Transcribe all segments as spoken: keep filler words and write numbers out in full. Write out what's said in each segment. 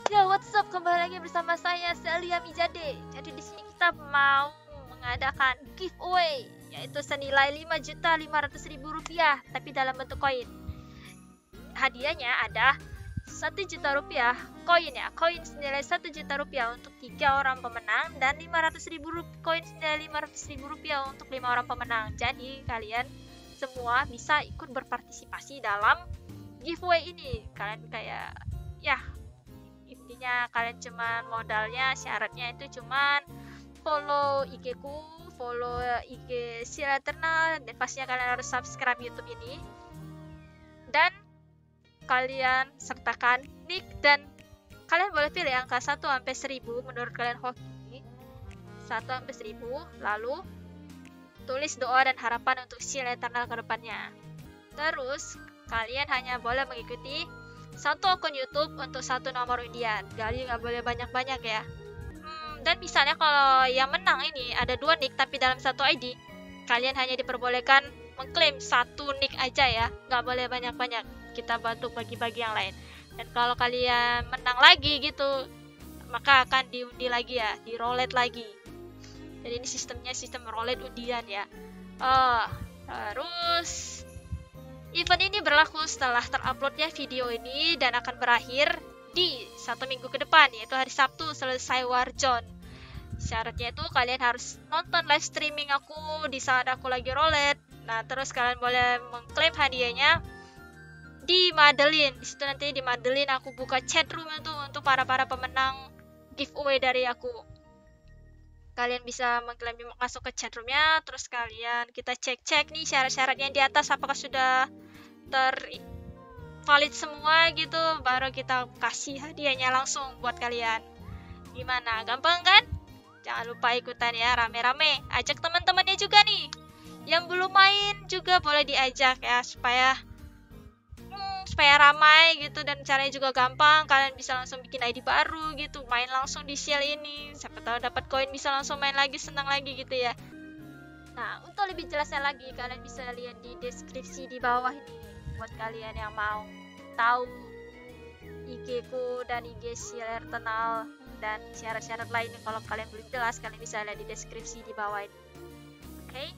Yo, what's up? Kembali lagi bersama saya Celia Mijade. Jadi di sini kita mau mengadakan giveaway, yaitu senilai lima juta lima ratus ribu rupiah, tapi dalam bentuk koin. Hadiahnya ada satu juta rupiah koin ya, koin senilai satu juta rupiah untuk tiga orang pemenang dan lima ratus ribu koin senilai lima ratus ribu rupiah untuk lima orang pemenang. Jadi kalian semua bisa ikut berpartisipasi dalam giveaway ini. Kalian kayak ya intinya kalian cuman modalnya syaratnya itu cuman follow I G ku, follow I G Sila Eternal, dan pastinya kalian harus subscribe YouTube ini dan kalian sertakan nick dan kalian boleh pilih angka satu sampai seribu menurut kalian hoki satu sampai seribu, lalu tulis doa dan harapan untuk Sila Eternal ke depannya. Terus kalian hanya boleh mengikuti satu akun YouTube untuk satu nomor undian. Jadi nggak boleh banyak-banyak ya. Hmm, dan misalnya kalau yang menang ini ada dua nick tapi dalam satu I D, kalian hanya diperbolehkan mengklaim satu nick aja ya. Nggak boleh banyak-banyak. Kita bantu bagi-bagi yang lain. Dan kalau kalian menang lagi gitu, maka akan diundi lagi ya, di roulette lagi. Jadi ini sistemnya sistem roulette undian ya. Oh, terus event ini berlaku setelah teruploadnya video ini dan akan berakhir di satu minggu ke depan, yaitu hari Sabtu selesai Warzone. Syaratnya itu kalian harus nonton live streaming aku di saat aku lagi roulette. Nah, terus kalian boleh mengklaim hadiahnya di Madeline. Di situ nanti di Madeline aku buka chat room itu untuk para-para pemenang giveaway dari aku. Kalian bisa mengklaim masuk ke chat roomnya, terus kalian kita cek-cek nih syarat-syaratnya di atas apakah sudah ter valid semua gitu, baru kita kasih hadiahnya langsung buat kalian. Gimana? Gampang kan? Jangan lupa ikutan ya, rame-rame. Ajak teman-temannya juga nih. Yang belum main juga boleh diajak ya, supaya hmm, supaya ramai gitu, dan caranya juga gampang. Kalian bisa langsung bikin I D baru gitu, main langsung di Shell ini. Siapa tahu dapat koin bisa langsung main lagi, senang lagi gitu ya. Nah, untuk lebih jelasnya lagi kalian bisa lihat di deskripsi di bawah ini buat kalian yang mau tahu I G ku dan I G Sila Eternal dan syarat-syarat lainnya. Kalau kalian belum jelas, kalian bisa lihat di deskripsi di bawah ini. Oke? Okay?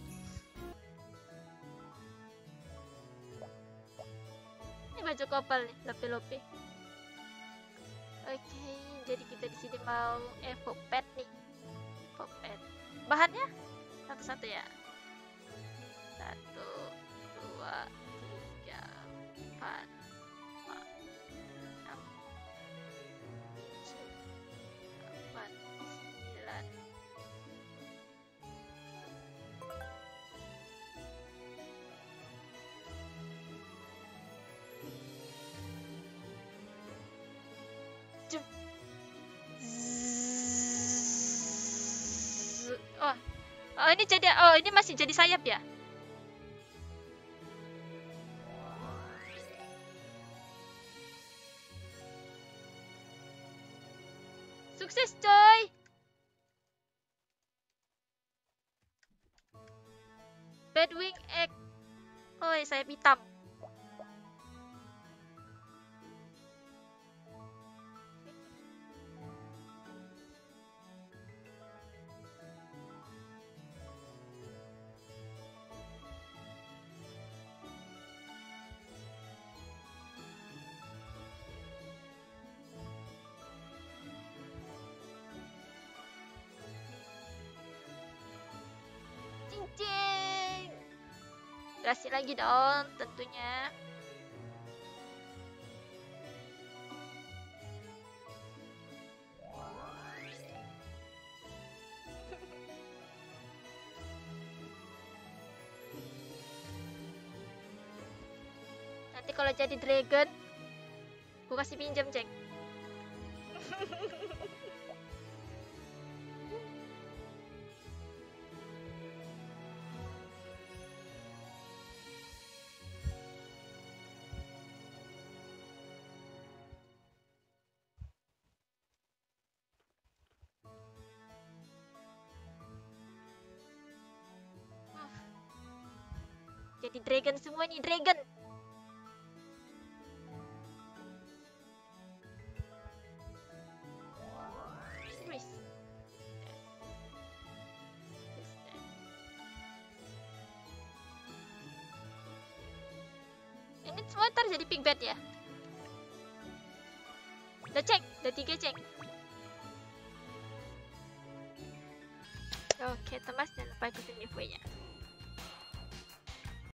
Baju couple nih, lope-lope. Oke, okay, jadi kita di sini mau evo pet nih. Evo pet. Bahannya satu-satu ya. Satu, dua, tiga, empat, lima, enam, tujuh, delapan, sembilan. Oh, oh ini jadi, oh ini masih jadi sayap ya? Sukses coy! Bedwing egg. Oh, sayap hitam. Cincin. Kasih lagi dong tentunya. Nanti kalau jadi dragon, gue kasih pinjam cek. Jadi dragon semua nih, dragon. Ini semua ntar jadi pig bed ya. Udah cek, udah tiga cek. Oke, Thomas jangan lupa ikutin giveaway-nya.